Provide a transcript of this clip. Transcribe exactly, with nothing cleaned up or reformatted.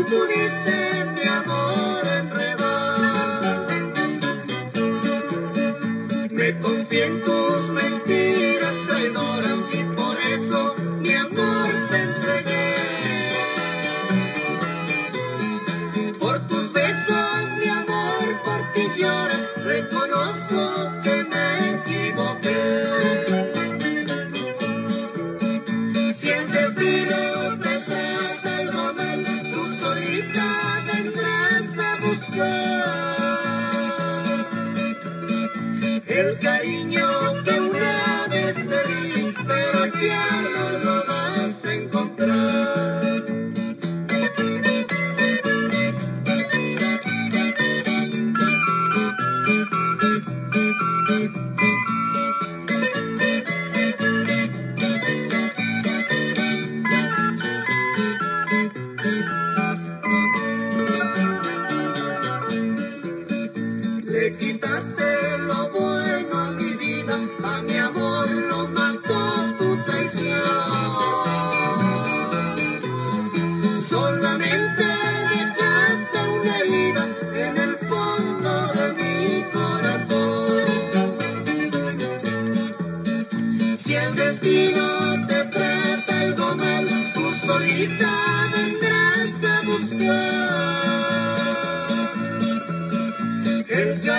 pudiste mi amor enredar. Me confié en tus mentiras traidoras y por eso mi amor te entregué. Por tus besos mi amor por ti llora, reconozco que me equivoqué. Si el destino te trata algo mal, tú solita vendrás a buscar el cariño que una vez te di, pero ya no lo vas a encontrar. Le quitaste lo bueno a mi vida, a mi amor lo mató tu traición. Solamente dejaste una herida en el fondo de mi corazón. Si el destino te trata algo mal, tú solita vendrás a buscar el